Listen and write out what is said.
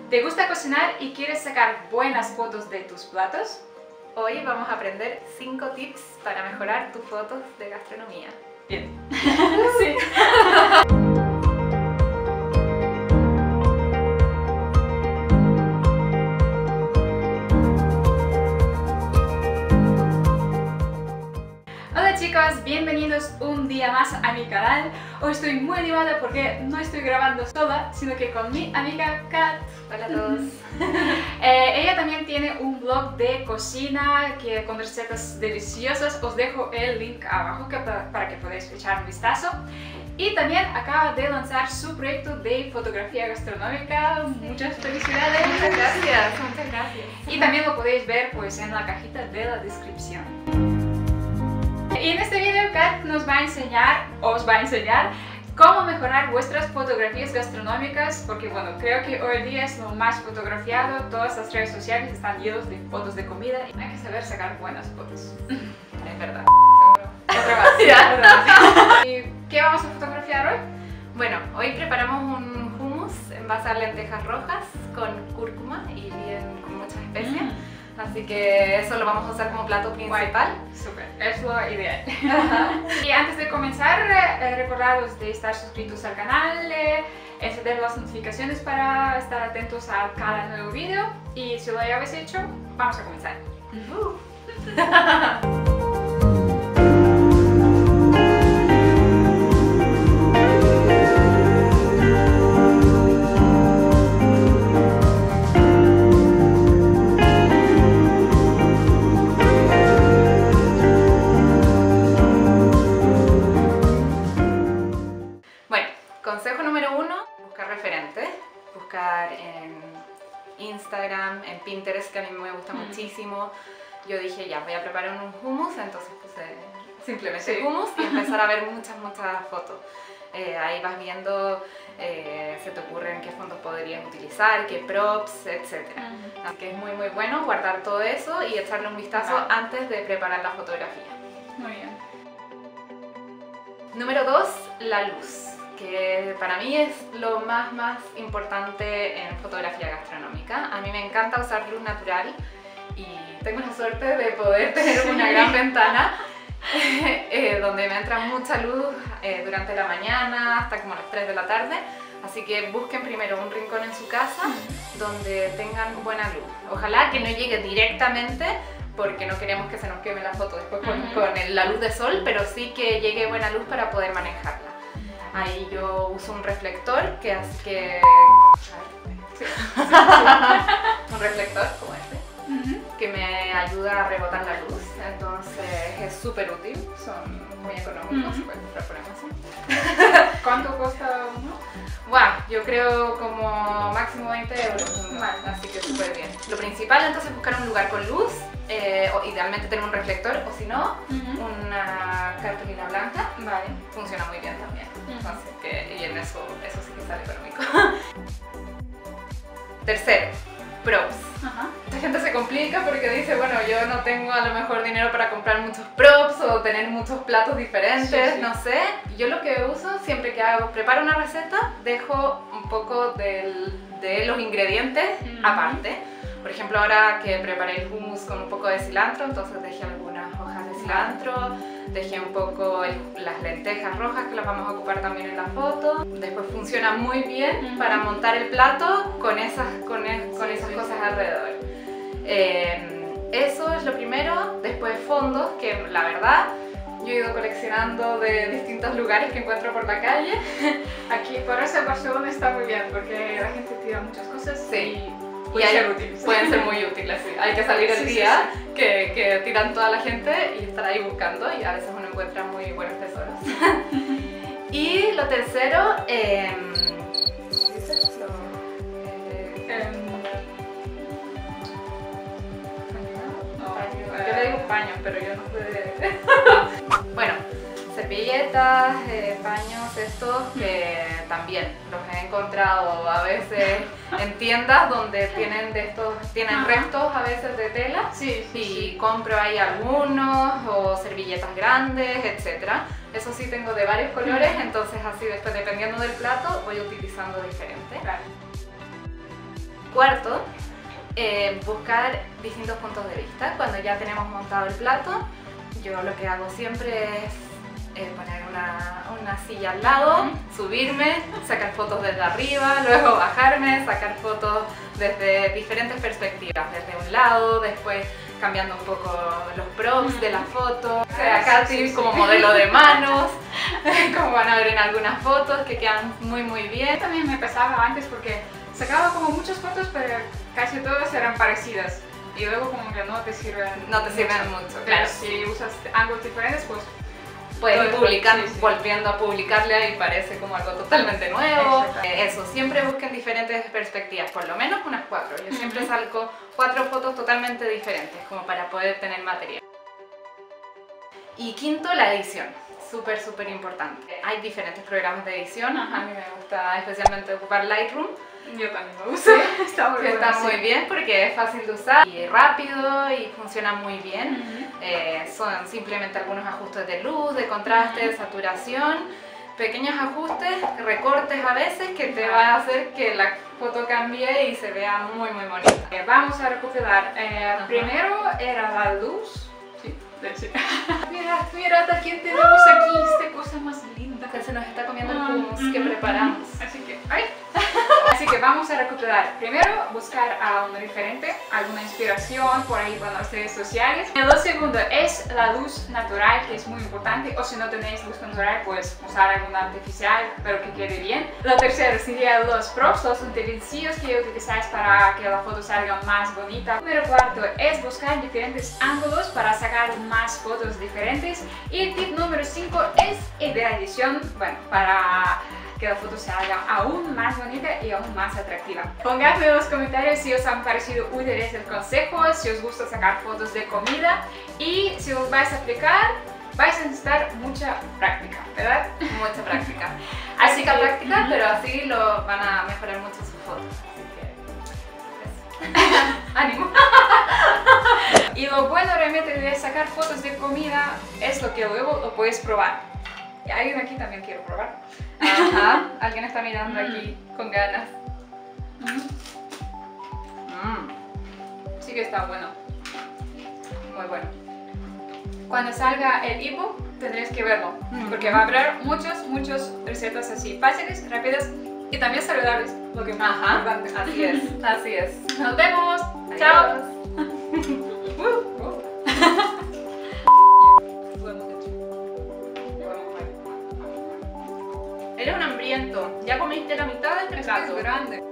¿Te gusta cocinar y quieres sacar buenas fotos de tus platos? Hoy vamos a aprender 5 tips para mejorar tus fotos de gastronomía. Bien. Sí. Hola chicos, bienvenidos un día más a mi canal. Hoy estoy muy animada porque no estoy grabando sola, sino que con mi amiga Kat. Hola a todos. Ella también tiene un blog de cocina con recetas deliciosas. Os dejo el link abajo para que podáis echar un vistazo. Y también acaba de lanzar su proyecto de fotografía gastronómica. Muchas felicidades. Muchas gracias, muchas gracias. Y también lo podéis ver pues, en la cajita de la descripción. Y en este video Kat os va a enseñar cómo mejorar vuestras fotografías gastronómicas, porque bueno, creo que hoy día es lo más fotografiado, todas las redes sociales están llenas de fotos de comida y hay que saber sacar buenas fotos. Es verdad. Otra más. ¿Y qué vamos a fotografiar hoy? Bueno, hoy preparamos un hummus en base a lentejas rojas con cúrcuma y con muchas especias. Así que eso lo vamos a usar como plato principal. Súper, es lo ideal. Y antes de comenzar, recordaros de estar suscritos al canal, encender las notificaciones para estar atentos a cada nuevo vídeo. Y si lo habéis hecho, vamos a comenzar. Consejo número 1, buscar referentes, buscar en Instagram, en Pinterest, que a mí me gusta muchísimo. Yo dije, ya, voy a preparar un hummus, entonces puse simplemente hummus y empezar a ver muchas fotos. Ahí vas viendo, se te ocurren qué fondos podrías utilizar, qué props, etc. Así que es muy bueno guardar todo eso y echarle un vistazo antes de preparar la fotografía. Muy bien. Número 2, la luz, que para mí es lo más importante en fotografía gastronómica. A mí me encanta usar luz natural y tengo la suerte de poder tener una gran ventana donde me entra mucha luz durante la mañana hasta como las 3 de la tarde. Así que busquen primero un rincón en su casa donde tengan buena luz. Ojalá que no llegue directamente, porque no queremos que se nos queme la foto después con la luz de sol, pero sí que llegue buena luz para poder manejarla. Ahí yo uso un reflector que hace que... un reflector como este, que me ayuda a rebotar la luz, entonces es súper útil, son muy económicos, se pueden comprar por Amazon. ¿Cuánto cuesta uno? Wow, yo creo como máximo 20 euros, así que súper bien. Lo principal entonces es buscar un lugar con luz, o idealmente tener un reflector, o si no, una cartulina blanca, funciona muy bien también. Así que, y en eso sí que sale económico. Tercero, props. Mucha gente se complica porque dice, bueno, yo no tengo a lo mejor dinero para comprar muchos props o tener muchos platos diferentes, no sé. Yo lo que uso siempre que preparo una receta, dejo un poco de los ingredientes aparte. Por ejemplo, ahora que preparé el hummus con un poco de cilantro, entonces dejé algunas hojas de cilantro, dejé un poco las lentejas rojas que las vamos a ocupar también en la foto. Después funciona muy bien para montar el plato con esas cosas alrededor. Eso es lo primero. Después fondos, que la verdad yo he ido coleccionando de distintos lugares que encuentro por la calle. Aquí por eso Barcelona está muy bien porque la gente tira muchas cosas. Sí. Pueden ser muy útiles, sí. Hay que salir el día que tiran toda la gente y estar ahí buscando, y a veces uno encuentra muy buenos tesoros. Y lo tercero, yo le digo paño, pero yo no sé. Bueno, servilletas, paños estos que también los he encontrado a veces en tiendas donde tienen restos a veces de tela, y compro ahí algunos, o servilletas grandes, etcétera. Eso sí, tengo de varios colores, entonces así después, dependiendo del plato, voy utilizando diferente. cuarto, buscar distintos puntos de vista. Cuando ya tenemos montado el plato, yo lo que hago siempre es poner una silla al lado, subirme, sacar fotos desde arriba, luego bajarme, sacar fotos desde diferentes perspectivas, desde un lado, después cambiando un poco los props de la foto. O sea, Katy como modelo de manos, como van a ver en algunas fotos que quedan muy bien. También me pasaba antes porque sacaba como muchas fotos, pero casi todas eran parecidas. Y luego como que no te sirven mucho. Claro, si usas ángulos diferentes, pues puedes ir publicando, sí. volviendo a publicarle y parece como algo totalmente nuevo. Eso, siempre busquen diferentes perspectivas, por lo menos unas 4. Yo siempre saco 4 fotos totalmente diferentes, como para poder tener material. Y quinto, la edición. Súper importante. Hay diferentes programas de edición. A mí me gusta especialmente ocupar Lightroom. Yo también lo uso. Está muy bien porque es fácil de usar y rápido y funciona muy bien. Son simplemente algunos ajustes de luz, de contraste, de saturación, pequeños ajustes, recortes a veces que te van a hacer que la foto cambie y se vea muy bonita. Vamos a recopilar. Primero era la luz. Sí. Mira hasta quién tenemos aquí, esta cosa más linda. Que se nos está comiendo el hummus que preparamos. Así que vamos a recopilar. Primero, buscar a un referente, alguna inspiración por ahí para las redes sociales. Lo segundo es la luz natural, que es muy importante. O si no tenéis luz natural, pues usar alguna artificial, pero que quede bien. Lo tercero sería los props, los utensilios que utilizáis para que la foto salga más bonita. Número cuarto es buscar diferentes ángulos para sacar más fotos diferentes. Y el tip número 5 es el de la edición, bueno, para que la foto se haga aún más bonita y aún más atractiva. Pongadme en los comentarios si os han parecido útiles el consejo, si os gusta sacar fotos de comida y si os vais a aplicar, vais a necesitar mucha práctica, ¿verdad? Mucha práctica. Así que práctica, pero así lo van a mejorar mucho sus fotos. Así que ánimo. Y lo bueno realmente de sacar fotos de comida es lo que luego lo puedes probar. Y alguien aquí también quiere probar. Ajá, alguien está mirando aquí con ganas. Sí que está bueno. Muy bueno. Cuando salga el ebook tendréis que verlo, porque va a haber muchas recetas así fáciles, rápidas y también saludables, lo que es más importante. Así es. Nos vemos. Adiós. Chao. Eres un hambriento. Ya comiste la mitad de este plato. Es grande.